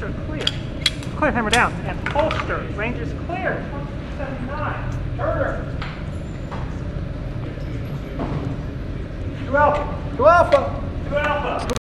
holster clear. Clear, hammer down. And holster. Range is clear. 279. Turner. 2 alpha. 2 alpha. 2 alpha.